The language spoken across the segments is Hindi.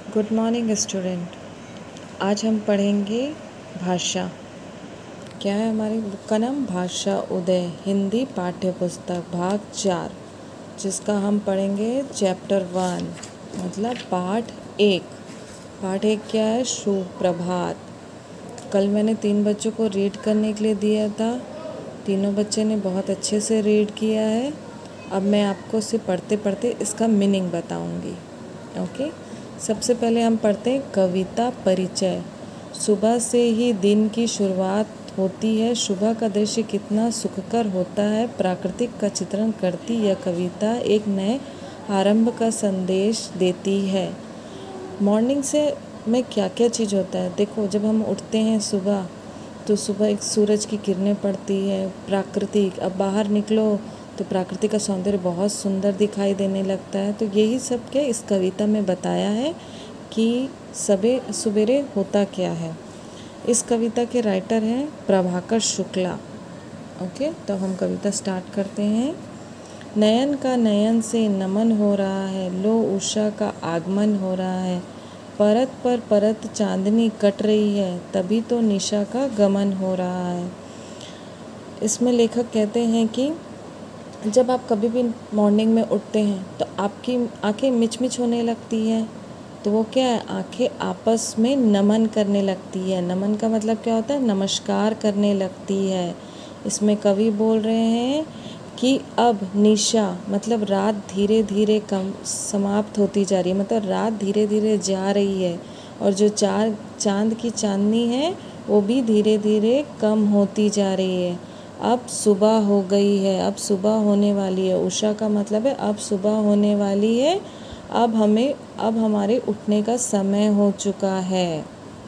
Good morning student. आज हम पढ़ेंगे भाषा। क्या है हमारी बुक का नाम? भाषा उदय हिंदी पाठ्य पुस्तक भाग 4, जिसका हम पढ़ेंगे चैप्टर 1 मतलब पाठ 1। पाठ 1 क्या है? सुप्रभात। कल मैंने 3 बच्चों को रीड करने के लिए दिया था। तीनों बच्चे ने बहुत अच्छे से रीड किया है। अब मैं आपको इसे पढ़ते पढ़ते इसका मीनिंग बताऊंगी। ओके। सबसे पहले हम पढ़ते हैं कविता परिचय। सुबह से ही दिन की शुरुआत होती है। सुबह का दृश्य कितना सुखकर होता है। प्राकृतिक का चित्रण करती यह कविता एक नए आरंभ का संदेश देती है। मॉर्निंग से में क्या क्या चीज़ होता है? देखो, जब हम उठते हैं सुबह तो सुबह एक सूरज की किरणें पड़ती है। प्राकृतिक, अब बाहर निकलो तो प्राकृतिक का सौंदर्य बहुत सुंदर दिखाई देने लगता है। तो यही सब क्या इस कविता में बताया है कि सवेरे होता क्या है। इस कविता के राइटर हैं प्रभाकर शुक्ला। ओके, तो हम कविता स्टार्ट करते हैं। नयन का नयन से नमन हो रहा है। लो उषा का आगमन हो रहा है। परत पर परत चांदनी कट रही है। तभी तो निशा का गमन हो रहा है। इसमें लेखक कहते हैं कि जब आप कभी भी मॉर्निंग में उठते हैं तो आपकी आंखें मिचमिच होने लगती हैं। तो वो क्या है? आंखें आपस में नमन करने लगती है। नमन का मतलब क्या होता है? नमस्कार करने लगती है। इसमें कवि बोल रहे हैं कि अब निशा मतलब रात धीरे धीरे कम समाप्त होती जा रही है, मतलब रात धीरे धीरे जा रही है। और जो चांद की चांदनी है वो भी धीरे धीरे कम होती जा रही है। अब सुबह हो गई है, अब सुबह होने वाली है। उषा का मतलब है अब सुबह होने वाली है। अब हमारे उठने का समय हो चुका है।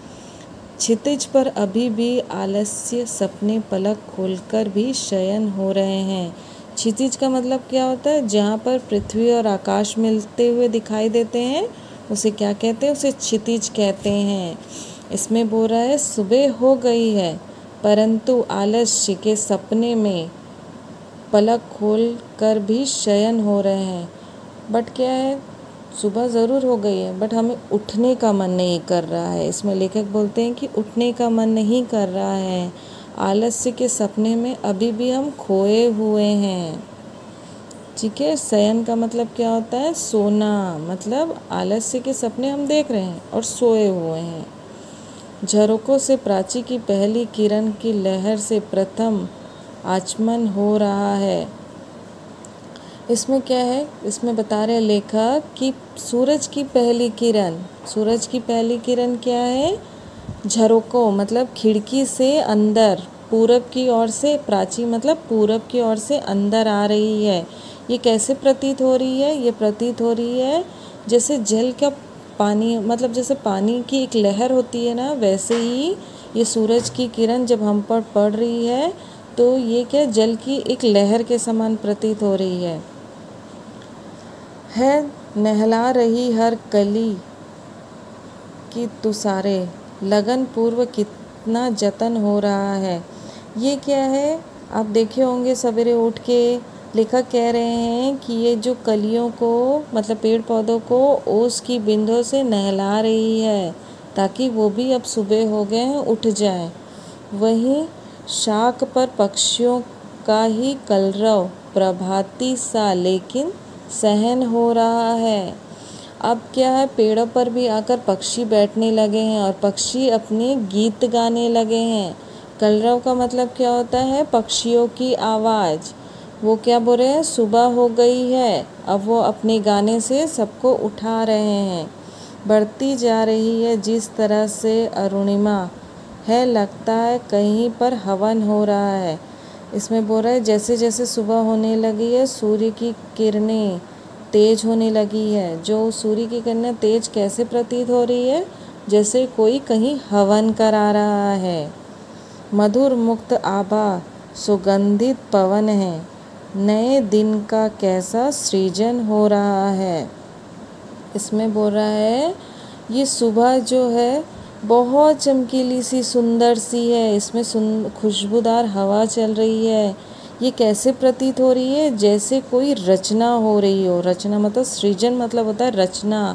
क्षितिज पर अभी भी आलस्य सपने पलक खोलकर भी शयन हो रहे हैं। क्षितिज का मतलब क्या होता है? जहाँ पर पृथ्वी और आकाश मिलते हुए दिखाई देते हैं उसे क्या कहते हैं? उसे क्षितिज कहते हैं। इसमें बोल रहा है सुबह हो गई है परंतु आलस्य के सपने में पलक खोल कर भी शयन हो रहे हैं। बट क्या है? सुबह ज़रूर हो गई है बट हमें उठने का मन नहीं कर रहा है। इसमें लेखक बोलते हैं कि उठने का मन नहीं कर रहा है। आलस्य के सपने में अभी भी हम खोए हुए हैं। ठीक है। शयन का मतलब क्या होता है? सोना। मतलब आलस्य के सपने हम देख रहे हैं और सोए हुए हैं। झरोकों से प्राची की पहली किरण की लहर से प्रथम आचमन हो रहा है। इसमें क्या है? इसमें बता रहे लेखक कि सूरज की पहली किरण क्या है? झरोकों मतलब खिड़की से अंदर पूरब की ओर से, प्राची मतलब पूरब की ओर से अंदर आ रही है। ये कैसे प्रतीत हो रही है? ये प्रतीत हो रही है जैसे जल का पानी, मतलब जैसे पानी की एक लहर होती है ना, वैसे ही ये सूरज की किरण जब हम पर पड़ रही है तो ये क्या जल की एक लहर के समान प्रतीत हो रही है। नहला रही हर कली की तुसारे, लगन पूर्व कितना जतन हो रहा है। ये क्या है? आप देखे होंगे सवेरे उठ के लेखक कह रहे हैं कि ये जो कलियों को मतलब पेड़ पौधों को ओस की बिंदों से नहला रही है ताकि वो भी अब सुबह हो गए हैं उठ जाएं। वहीं शाख पर पक्षियों का ही कलरव प्रभाती सा लेकिन सहन हो रहा है। अब क्या है? पेड़ों पर भी आकर पक्षी बैठने लगे हैं और पक्षी अपने गीत गाने लगे हैं। कलरव का मतलब क्या होता है? पक्षियों की आवाज़। वो क्या बोल रहे हैं? सुबह हो गई है। अब वो अपने गाने से सबको उठा रहे हैं। बढ़ती जा रही है जिस तरह से अरुणिमा है, लगता है कहीं पर हवन हो रहा है। इसमें बोल रहा है जैसे जैसे सुबह होने लगी है सूर्य की किरणें तेज होने लगी है। जो सूर्य की किरणें तेज कैसे प्रतीत हो रही है? जैसे कोई कहीं हवन करा रहा है। मधुर मुक्त आभा सुगंधित पवन है। नए दिन का कैसा सृजन हो रहा है। इसमें बोल रहा है ये सुबह जो है बहुत चमकीली सी सुंदर सी है। इसमें खुशबूदार हवा चल रही है। ये कैसे प्रतीत हो रही है? जैसे कोई रचना हो रही हो। रचना मतलब सृजन मतलब होता है रचना।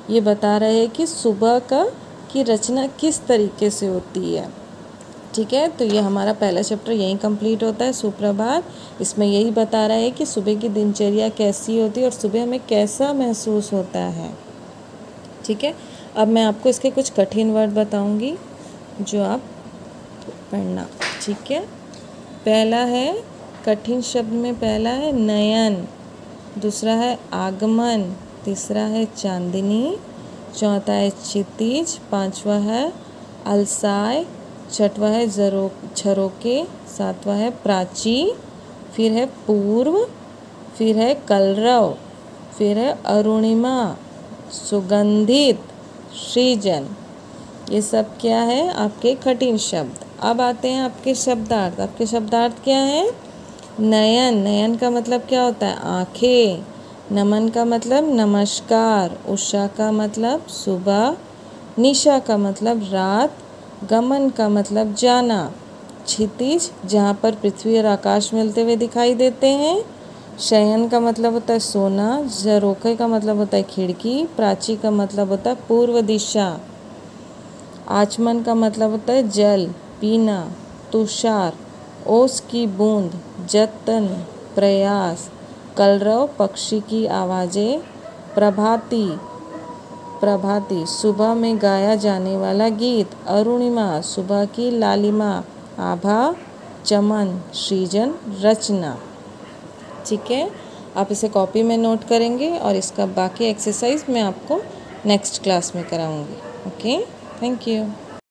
ये बता रहे हैं कि सुबह की रचना किस तरीके से होती है। ठीक है, तो ये हमारा पहला चैप्टर यहीं कंप्लीट होता है, सुप्रभात। इसमें यही बता रहा है कि सुबह की दिनचर्या कैसी होती है और सुबह हमें कैसा महसूस होता है। ठीक है, अब मैं आपको इसके कुछ कठिन वर्ड बताऊंगी जो आप पढ़ना। ठीक है, पहला है कठिन शब्द में पहला है नयन, दूसरा है आगमन, तीसरा है चांदनी, चौथा है क्षितिज, पांचवा है अलसाय, छठवा है झरोके, सातवां है प्राची, फिर है पूर्व, फिर है कलरव, फिर है अरुणिमा, सुगंधित, सृजन। ये सब क्या है आपके कठिन शब्द। अब आते हैं आपके शब्दार्थ। आपके शब्दार्थ क्या है? नयन, नयन का मतलब क्या होता है? आँखें। नमन का मतलब नमस्कार, उषा का मतलब सुबह, निशा का मतलब रात, गमन का मतलब जाना, क्षितिज जहाँ पर पृथ्वी और आकाश मिलते हुए दिखाई देते हैं, शयन का मतलब होता है सोना, झरोखे का मतलब होता है खिड़की, प्राची का मतलब होता है पूर्व दिशा, आचमन का मतलब होता है जल पीना, तुषार ओस की बूंद, जतन प्रयास, कलरव पक्षी की आवाज़ें, प्रभाती प्रभाती सुबह में गाया जाने वाला गीत, अरुणिमा सुबह की लालिमा, आभा चमन, सृजन रचना। ठीक है, आप इसे कॉपी में नोट करेंगे और इसका बाकी एक्सरसाइज मैं आपको नेक्स्ट क्लास में कराऊंगी। Okay, thank you.